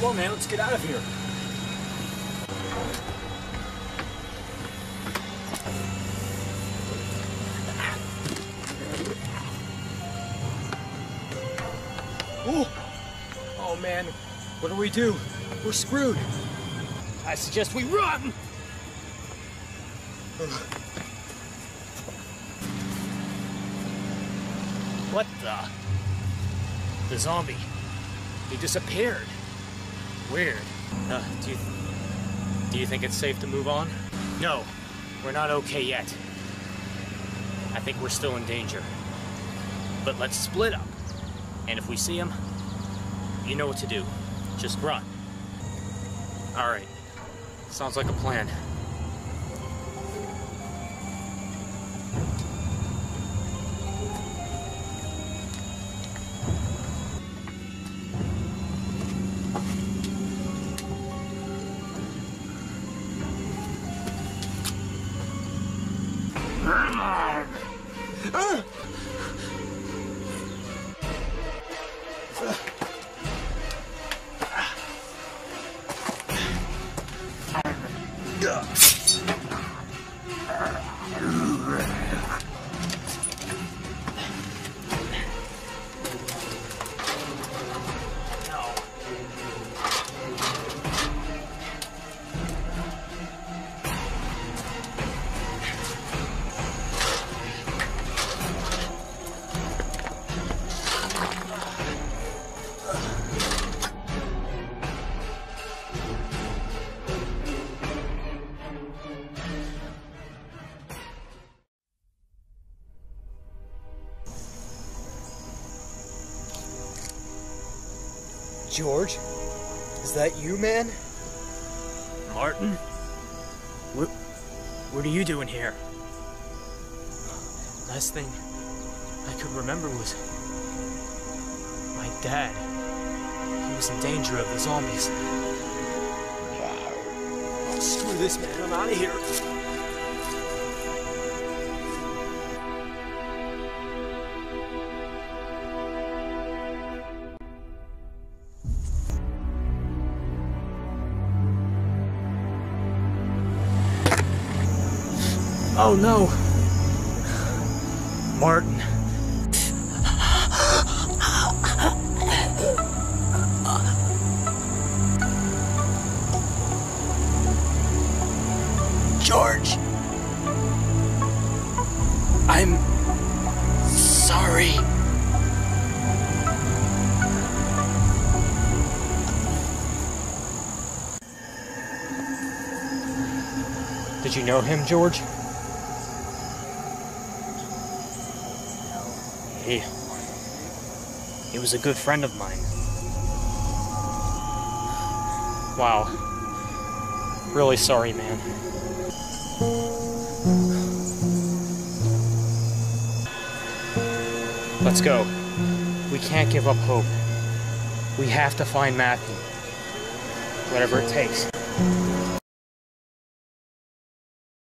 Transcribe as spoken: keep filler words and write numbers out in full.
Come on, man, let's get out of here. Oh, oh man, what do we do? We're screwed. I suggest we run! What the? The zombie. He disappeared. Weird. Uh, do you... Do you think it's safe to move on? No, we're not okay yet. I think we're still in danger. But let's split up. And if we see him, you know what to do. Just run. Alright. Sounds like a plan. George? Is that you, man? Martin? What, what are you doing here? Last thing I could remember was my dad. He was in danger of the zombies. Oh, screw this, man. I'm out of here. Oh no! Martin. George. I'm sorry. Did you know him, George? He, he was a good friend of mine. Wow. Really sorry, man. Let's go. We can't give up hope. We have to find Matthew. Whatever it takes.